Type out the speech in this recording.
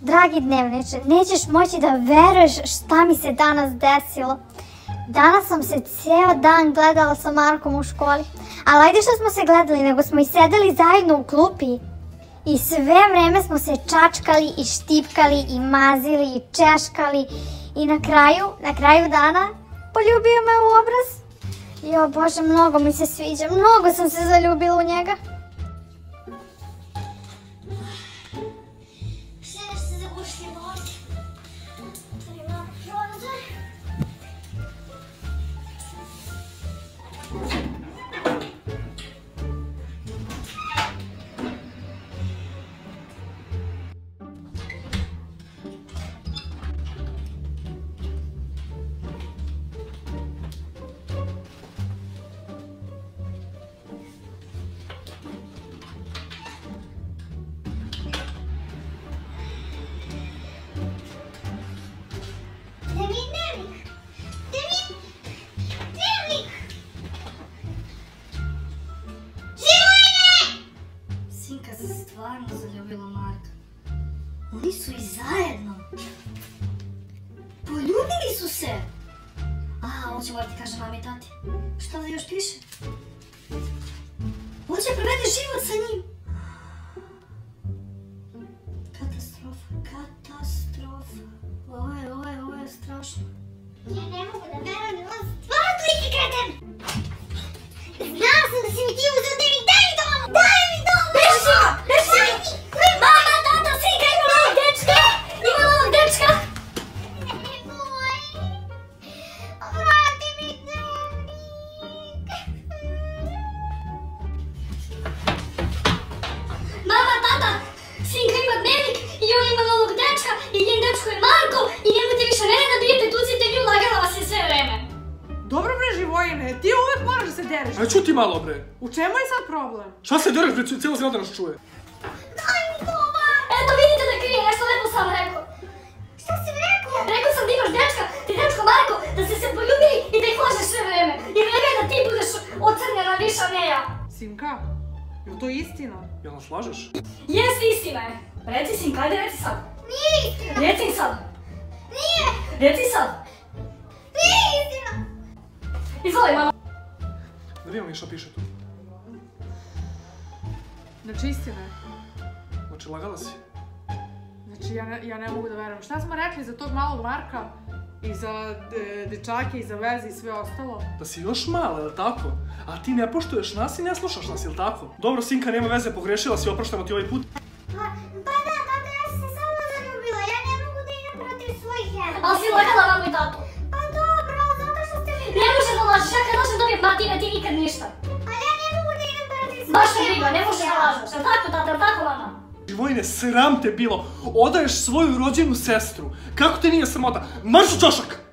Dragi dnevniče, nećeš moći da veruješ šta mi se danas desilo. Danas sam se cijel dan gledala sa Markom u školi. Ali ajde što smo se gledali, nego smo i sedeli zajedno u klupi. I sve vreme smo se čačkali i štipkali i mazili i češkali. I na kraju dana poljubio me u obraz. Jo Bože, mnogo mi se sviđa, mnogo sam se zaljubila u njega. Stvarno zaljubila Marka. Oni su i zajedno. Poljubili su se. Aha, ovo će morati kaže mami i tati. Šta da još piše? Hoće provede život sa njim. Katastrofa. Ovo je strašno. Ja ne mogu da verujem, on stvarno toliki kreten. Znala sam da si mi ti uzeo da mi daj mi to! Daj mi to! Mama, tata, Sinka ima novog dečka! Ima novog dečka! Nemoj! Vrati mi dnevnik! Mama, tata, Sinka ima dnevnik i on ima novog dečka i njen dečko je Marko i nemojte više mene da bijete, tucite mi, ulagala vas je sve vreme. Dobro bre Živojine, ti uvek moraš da se dereš. Aj čuti malo bre. U čemu je sad problem? Šta se dereš bre, cijelo zgrada nas čuje. Daj mi to, ma! Eto vidite da krije, nešto lepo sam rekao. Šta si mi rekao? Rekao sam da imaš dečka, ti dečko Marko, da ste se poljubili i da ih lažeš sve vreme. I vreme je da ti budeš ocrnjena više, a ne ja. Sinka, je li to istina? Jel nas lažeš? Jeste, istina je. Reci Sinka, ajde reci sad. Nije istina! Reci sad. Nije! Reci sad. Nije istina! Izvoli, mama. Da vidimo mi šta piše tu. Znači istina je. Znači lagala si. Znači ja ne mogu da verujem. Šta smo rekli za tog malog Marka? I za dečake, i za veze i sve ostalo? Da si još mala, jel tako? A ti ne poštuješ nas i ne slušaš nas, jel tako? Dobro, Sinka, nema veze, pogrešila si, opraštamo ti ovaj put. Pa da, tata, ja sam se samo zaljubila, ja ne mogu da idem protiv svojih jera. Ali si lagala mamu i tatu. Pa dobro, zato što ste mi... Ne možeš da lažeš, ja kad lažem dobijem Martina, ti nikad ništa. Ali ja ne mogu da idem protiv svojih jera. Baš me briga, ne možeš da lažeš. Jel tako, tata, jel tako, mama? Živojine, sram te bilo. Odaješ svoju rođenu sestru. Kako te nije sramota? Marš u čošak!